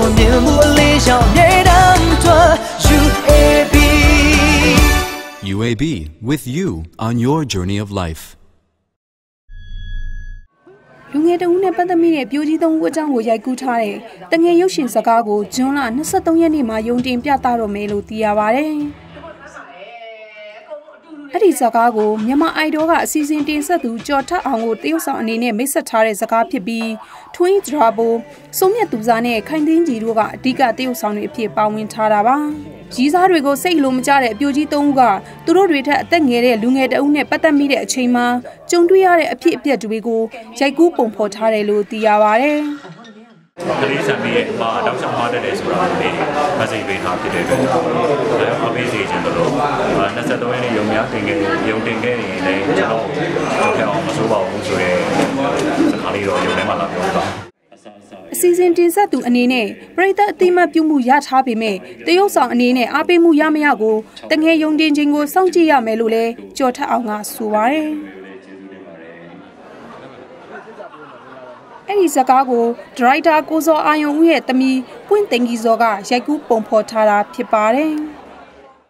面目理想别当作 UAB with you on your journey of life. လူငယ်တဦးနဲ့ပတ်သက်မိတဲ့ပြိုကြီးသုံးဦးအကြောင်းကိုရိုက်ကူးထားတဲ့တငယ်ရုပ်ရှင်စကားကိုဇွန်လ23ရက်နေ့မှာယုံတင်ပြသတော့မယ်လို့သိရပါတယ်။အဲ့ဒီစကားကိုမြန်မာအိုင်ဒိုကအစီအစဉ်တင်ဆက်သူကျော်ထက်အောင်ကိုတရုတ်ဆောင်အနေနဲ့မိတ်ဆက်ထားတဲ့စကားဖြစ်ပြီးထွင်းဒရာဘိုစုံမြတ်သူစားနဲ့ခိုင်သိန်းကြီးတို့ကအဓိကတရုတ်ဆောင်တွေအဖြစ်ပါဝင်ထားတာပါ။ကြီးစားတွေကိုစိတ်လိုမကြတဲ့အပြိုကြီးသုံးဦးကသူတို့တွေထက်အသက်ငယ်တဲ့လူငယ်တအုပ်နဲ့ပတ်သက်မိတဲ့အချိန်မှာကြုံတွေ့ရတဲ့အဖြစ်အပျက်တွေကိုရိုက်ကူးပုံဖော်ထားတယ်လို့သိရပါတယ်။ကလေးစံပြီးမှာတောက်ချောင်းမှားတဲ့ဆိုတာလေးမစိပေးထားဖြစ်တဲ့အတွက်အပေးစီခြင်းတို့23ရက်နေ့ရုံများတင်ခဲ့ရုံတင်ခဲ့ရင်လည်းကျွန်တော်ကြောက်အောင်မဆိုးပါဘူးဆိုရဲစကားလေးတော့ရုံထဲမှာလာပြောတာအစီအစဉ်တင်ဆက်သူအနေနဲ့ပရိသတ်အတိမတ်ပြုမှုရထားပေမဲ့တရုတ်ဆောင်အနေနဲ့အားပေးမှုရမရကိုတငယ်ယုံတင်ခြင်းကိုစောင့်ကြည့်ရမယ်လို့လည်းကြော်ထက်အောင်ကဆိုပါတယ်။အဲ့ဒီစကားကိုဒရိုက်တာကိုစောအာယုံဦးရဲ့သမီးပွင့်သိန်းကြီးစောကရိုက်ကူးပုံဖော်ထားတာဖြစ်ပါတယ်။